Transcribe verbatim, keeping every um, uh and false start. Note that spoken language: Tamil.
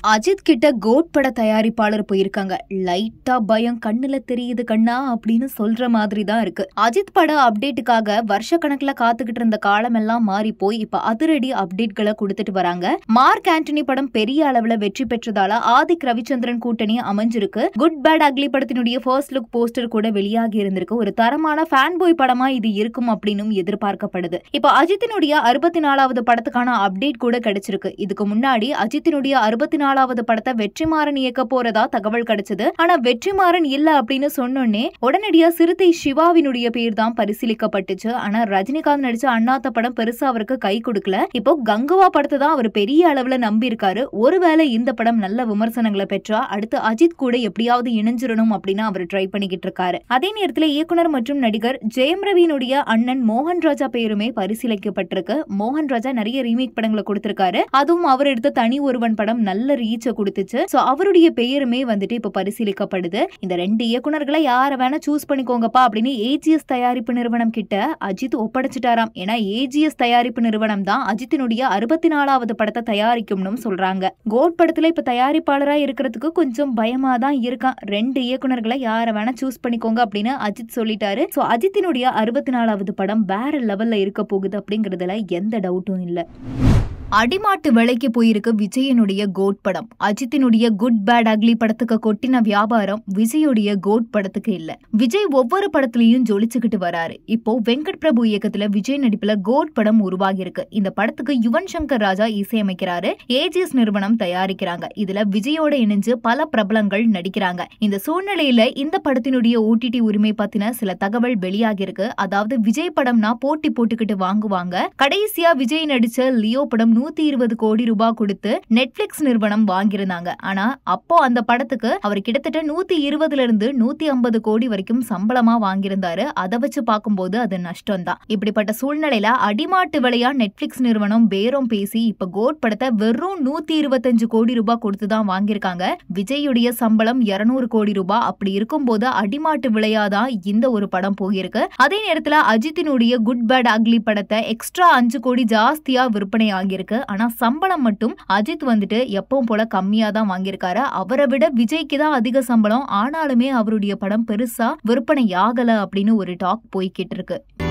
அஜித் கிட்ட கோட் பட தயாரிப்பாளர் போயிருக்காங்க. லைட்டா பயம் கண்ணுல தெரியுது கண்ணா அப்படின்னு சொல்ற மாதிரி தான் இருக்கு. அஜித் பட அப்டேட்டுக்காக வருஷ கணக்குல காத்துக்கிட்டு இருந்த காலம் எல்லாம் மாறி போய் இப்ப அதிரடி அப்டேட்களை கொடுத்துட்டு வராங்க. மார்க் ஆண்டனி படம் பெரிய அளவுல வெற்றி பெற்றதால ஆதிக் ரவிச்சந்திரன் கூட்டணி அமைஞ்சிருக்கு. குட் பேட் அக்லி படத்தினுடைய ஃபர்ஸ்ட் லுக் போஸ்டர் கூட வெளியாகி இருந்திருக்கு. ஒரு தரமான ஃபேன் பாய் படமா இது இருக்கும் அப்படின்னு எதிர்பார்க்கப்படுது. இப்ப அஜித்தினுடைய அறுபத்தி நாலாவது படத்துக்கான அப்டேட் கூட கிடைச்சிருக்கு. இதுக்கு முன்னாடி அஜித்தினுடைய அறுபத்தி நாலாவது படத்தை வெற்றிமாறன் இயக்க போறதா தகவல் கிடைச்சது. ஆனா வெற்றிமாறன் இல்ல அப்படின்னு சொன்னோன்னே உடனடியா சிறுத்தை சிவாவினுடைய பேர் தான் பரிசீலிக்கப்பட்டுச்சு. ஆனா ரஜினிகாந்த் நடிச்ச அண்ணாத்த படம் பெருசா அவருக்கு கை கொடுக்கல. இப்போ கங்குவா படத்தை தான் அவர் பெரிய அளவுல நம்பி இருக்காரு. ஒருவேளை இந்த படம் நல்ல விமர்சனங்களை பெற்றா அடுத்து அஜித் கூட எப்படியாவது இணைஞ்சிடணும் அப்படின்னு அவர் ட்ரை பண்ணிக்கிட்டு இருக்காரு. அதே நேரத்தில் இயக்குனர் மற்றும் நடிகர் ஜெயம் ரவியினுடைய அண்ணன் மோகன் ராஜா பேருமே பரிசீலிக்கப்பட்டிருக்கு. மோகன் ராஜா நிறைய ரீமேக் படங்களை கொடுத்திருக்காரு. அதுவும் அவர் எடுத்த தனி ஒருவன் படம் நல்ல ரீச்ச கொடுத்துச்சு. சோ அவருடைய பெயருமே வந்துட்டு இப்ப பரிசீலிக்கப்படுது. இந்த ரெண்டு இயக்குனர்களை யார வேணா சூஸ் பண்ணிக்கோங்கப்பா அப்படின்னு ஏஜிஎஸ் தயாரிப்பு நிறுவனம் கிட்ட அஜித் ஒப்படைச்சிட்டாராம். ஏன்னா ஏஜிஎஸ் தயாரிப்பு நிறுவனம் தான் அஜித்தினுடைய அறுபத்தி நாலாவது படத்தை தயாரிக்கும்னு சொல்றாங்க. கோட் படத்துல இப்ப தயாரிப்பாளரா இருக்கிறதுக்கு கொஞ்சம் பயமா தான் இருக்கான். ரெண்டு இயக்குனர்களை யார வேணா சூஸ் பண்ணிக்கோங்க அப்படின்னு அஜித் சொல்லிட்டாரு. சோ அஜித்தினுடைய அறுபத்தி நாலாவது படம் வேற லெவல்ல இருக்க போகுது அப்படிங்கறதுல எந்த டவுட்டும் இல்ல. அடிமாட்டு விலைக்கு போயிருக்கு விஜயனுடைய கோட் படம். அஜித்தினுடைய குட் பேட் அக்லி படத்துக்கு கொட்டின வியாபாரம் விஜயுடைய கோட் படத்துக்கு இல்ல. விஜய் ஒவ்வொரு படத்திலையும் ஜொலிச்சுக்கிட்டு வராரு. இப்போ வெங்கட் பிரபு இயக்கத்துல விஜய் நடிப்புல கோட் படம் உருவாகி இருக்கு. இந்த படத்துக்கு யுவன் சங்கர் ராஜா இசையமைக்கிறாரு. ஏஜிஎஸ் நிறுவனம் தயாரிக்கிறாங்க. இதுல விஜயோட இணைஞ்சு பல பிரபலங்கள் நடிக்கிறாங்க. இந்த சூழ்நிலையில இந்த படத்தினுடைய ஓடிடி உரிமை பத்தின சில தகவல் வெளியாகி இருக்கு. அதாவது விஜய் படம்னா போட்டி போட்டுக்கிட்டு வாங்குவாங்க. கடைசியா விஜய் நடிச்ச லியோ படம் நூத்தி இருபது கோடி ரூபாய் கொடுத்து நெட்ஃபிளிக்ஸ் நிறுவனம் வாங்கியிருந்தாங்க. ஆனா அப்போ அந்த படத்துக்கு அவர் கிட்டத்தட்ட நூத்தி இருபதுல இருந்து நூத்தி ஐம்பது கோடி வரைக்கும் சம்பளமா வாங்கியிருந்தாரு. அதை வச்சு பார்க்கும்போது அது நஷ்டம் தான். இப்படிப்பட்ட சூழ்நிலையில அடிமாட்டு விலையா நெட்ஃபிளிக்ஸ் நிறுவனம் பேரம் பேசி இப்ப கோட் படத்தை வெறும் நூத்தி இருபத்தஞ்சு கோடி ரூபாய் கொடுத்துதான் வாங்கியிருக்காங்க. விஜயுடைய சம்பளம் இருநூறு கோடி ரூபாய். அப்படி இருக்கும்போது அடிமாட்டு விலையாதான் இந்த ஒரு படம் போயிருக்கு. அதே நேரத்துல அஜித்தினுடைய குட் பேட் அக்லி படத்தை எக்ஸ்ட்ரா அஞ்சு கோடி ஜாஸ்தியா விற்பனை ஆகியிருக்கு. ஆனா சம்பளம் மட்டும் அஜித் வந்துட்டு எப்பவும் போல கம்மியா தான் வாங்கியிருக்காரு. அவரை விட விஜய்க்கு தான் அதிக சம்பளம். ஆனாலுமே அவருடைய படம் பெருசா விற்பனை ஆகல அப்படின்னு ஒரு டாக் போய்கிட்டு இருக்கு.